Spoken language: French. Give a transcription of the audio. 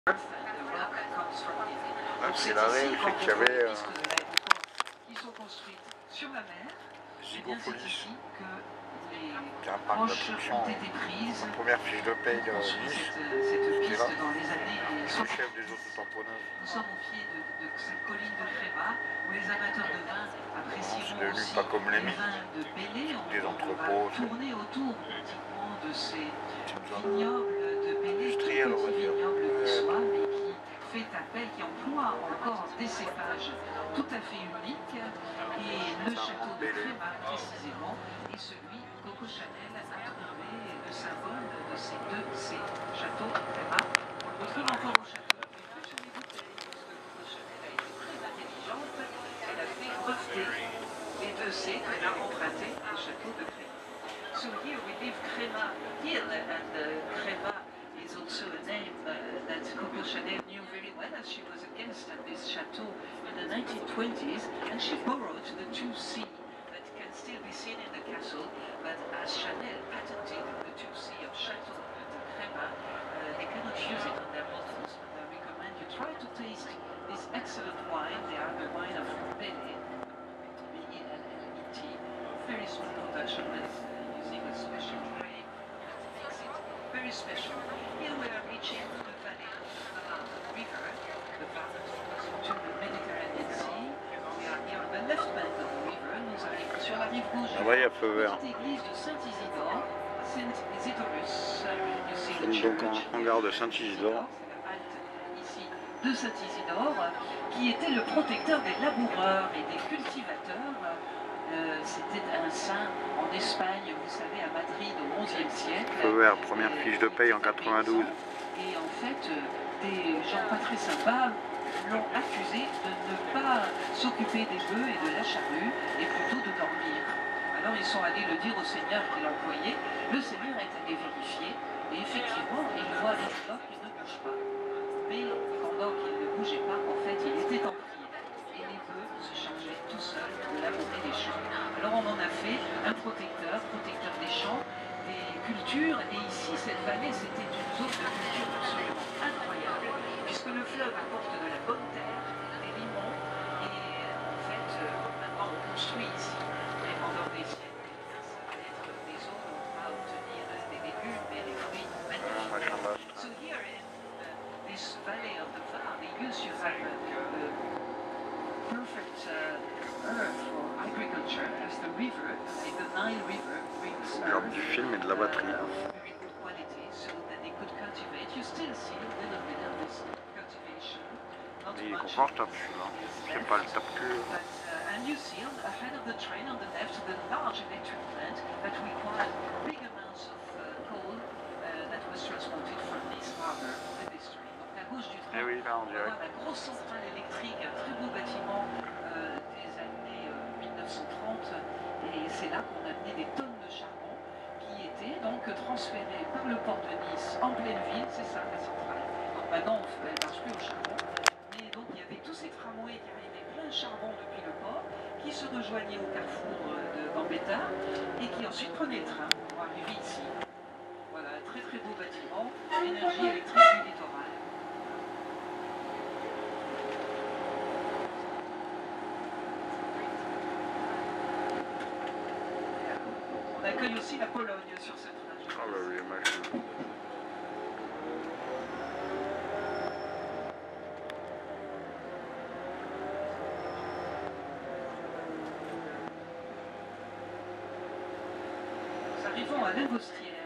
Même si la reine, je sais qu'il y avait qui sont construites sur la mer. Gigopolis, qui est un parc d'attraction. Ma première fiche de paye de Nice, c'était là. Le chef des auto-tamponneuses. Nous sommes au pied de cette colline de Créma, où les amateurs de vin apprécieront devenu aussi pas comme les vins de Bélé. Des entrepôts. Tourner autour pratiquement de ces vignobles de Bélé, tout Industriel, on va petits dire. vignobles qui soient, mais qui fait appel, qui emploie encore des cépages tout à fait uniques. Et le château de Créma, précisément, est celui que Coco Chanel a trouvé le symbole de ces châteaux de Créma. On le retrouve encore au château. C'est qu'elle a emprunté le château de Créma. So here we leave Créma Hill, and Créma is also a name that Coco Chanel knew very well, as she was a guest at this chateau in the 1920s, and she borrowed the 2C that can still be seen in the castle, but as Chanel patented the 2C of Chateau de Créma, they cannot use it on their bottles, but I recommend you try to taste this excellent wine. They are the wine of Bélé. Very small production, using a special grape that makes it very special. Here we are reaching the valley of the river, the path that flows into the Mediterranean Sea. We are here on the left bank of the river. Nous arrivons sur la rive gauche de la petite église de Saint-Isidore, Saint Isidorus. Donc en gare de Saint-Isidore. Ici de Saint-Isidore, qui était le protecteur des laboureurs et des cultivateurs. C'était un saint en Espagne, vous savez, à Madrid au XIe siècle. Feu vert, première fiche de paye en 92. Et en fait, des gens pas très sympas l'ont accusé de ne pas s'occuper des bœufs et de la charrue, et plutôt de dormir. Alors ils sont allés le dire au seigneur qui l'employait. Le seigneur est allé vérifier, et effectivement, il voit les blocs qui ne bougent pas. Mais pendant qu'il ne bougeait pas, en fait, il était en prière. Et les bœufs se chargeaient tout seuls de labourer les champs. Alors on en a fait un protecteur des champs, des cultures, et ici cette vallée c'était une zone de culture absolument incroyable, puisque le fleuve apporte de la bonne terre, des limons, et en fait maintenant on construit ici, mais pendant des siècles, ça va être des zones où on va obtenir des légumes et des fruits magnifiques. So here in this valley of the valley, you have perfect earth for agriculture, as the river, like the Nile River, brings earth du film et de la batterie. very good quality, so that they could cultivate. You still see a little bit of this cultivation. Not Il est much. confortable celui-là. C'est pas le tape-cul. And you see ahead of the train on the left the large electric plant that required big amounts of coal that was transported from this harbor, the district. Donc à gauche du train, oui, là, on dirait. voit la grosse centrale électrique, un très beau bâtiment des années 1930, et c'est là qu'on a amené des tonnes de charbon qui étaient donc transférées par le port de Nice en pleine ville, c'est ça la centrale. Donc maintenant elle ne marche plus au charbon, mais donc il y avait tous ces tramways qui arrivaient plein de charbon depuis le port, qui se rejoignaient au carrefour de Gambetta et qui ensuite prenaient le train pour arriver ici. Voilà, un très très beau bâtiment, énergie électrique du littoral. On accueille aussi la Pologne sur ce train. Ah bah oui, imagine. Nous arrivons à Lingostière.